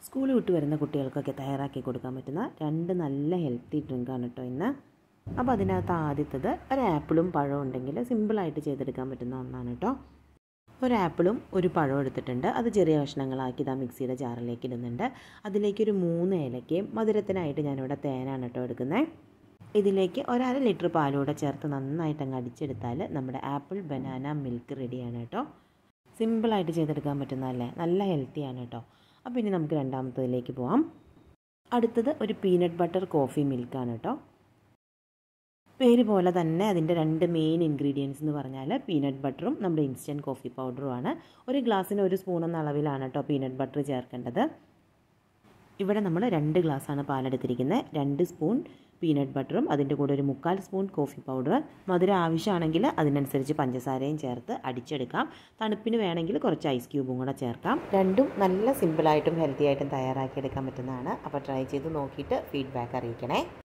School വിട്ട് വരുന്ന കുട്ടികൾക്കൊക്കെ തയ്യാറാക്കി കൊടുക്കാൻ പറ്റുന്ന രണ്ട് നല്ല ഹെൽത്തി ഡ്രിങ്കാണ് കേട്ടോ ഇന്ന്. അപ്പോൾ അതിനകത്ത് ആദ്യത്തത് ഒരു ആപ്പിളും പഴവും ഉണ്ടെങ്കിൽ സിമ്പിളായിട്ട് ചെയ്തെടുക്കാൻ പറ്റുന്ന ഒന്നാണ് കേട്ടോ. ഒരു ആപ്പിളും ഒരു പഴവും എടുത്തിട്ടുണ്ട്. അത് ചെറിയ കഷ്ണങ്ങളാക്കി ഇതാ മിക്സിയുടെ ജാറിലേക്ക് ഇടുന്നുണ്ട്. അതിലേക്കൊരു 3 ഏലക്കയും മധുരത്തിനായിട്ട് ഞാനിവിടെ തേനാണ് കേട്ടോ എടുക്കുന്നത്. ഇതിലേക്ക് 1/2 ലിറ്റർ പാലൂടെ ചേർത്ത് നന്നായിട്ട് അങ്ങ് അടിച്ചെടുത്താൽ നമ്മുടെ ആപ്പിൾ ബനാന മിൽക്ക് റെഡിയാണ് കേട്ടോ. സിമ്പിളായിട്ട് ചെയ്തെടുക്കാൻ പറ്റുന്നതല്ലേ, നല്ല ഹെൽത്തിയാണ് കേട്ടോ. അപ്പോൾ ഇനി നമുക്ക് രണ്ടാമത്തതിലേക്ക് പോവാം. അടുത്തത് ഒരു പീനട്ട് ബട്ടർ കോഫി മിൽക്കാണ് കേട്ടോ. പേര് പോലെ തന്നെ അതിൻ്റെ 2 മെയിൻ ഇൻഗ്രീഡിയൻസ് എന്ന് പറഞ്ഞാൽ പീനട്ട് ബട്ടറും നമ്മുടെ ഇൻസ്റ്റൻറ്റ് കോഫി പൗഡറുമാണ്. ഒരു ഗ്ലാസ്സിന് 1 സ്പൂൺ എന്ന അളവിലാണ് കേട്ടോ പീനട്ട് ബട്ടർ ചേർക്കേണ്ടത്. ഇവിടെ നമ്മൾ 2 ഗ്ലാസ്സാണ് പാലെടുത്തിരിക്കുന്നത്. 2 സ്പൂൺ പീനട്ട് ബട്ടറും അതിൻ്റെ കൂടെ ഒരു 1/4 സ്പൂൺ കോഫി പൗഡർ. മധുരം ആവശ്യമാണെങ്കിൽ അതിനനുസരിച്ച് പഞ്ചസാരയും ചേർത്ത് അടിച്ചെടുക്കാം. തണുപ്പിന് വേണമെങ്കിൽ കുറച്ച് ഐസ് ക്യൂബും കൂടെ ചേർക്കാം. രണ്ടും നല്ല സിമ്പിളായിട്ടും ഹെൽത്തി ആയിട്ടും തയ്യാറാക്കിയെടുക്കാൻ പറ്റുന്നതാണ്. അപ്പോൾ ട്രൈ ചെയ്ത് നോക്കിയിട്ട് ഫീഡ്ബാക്ക് അറിയിക്കണേ.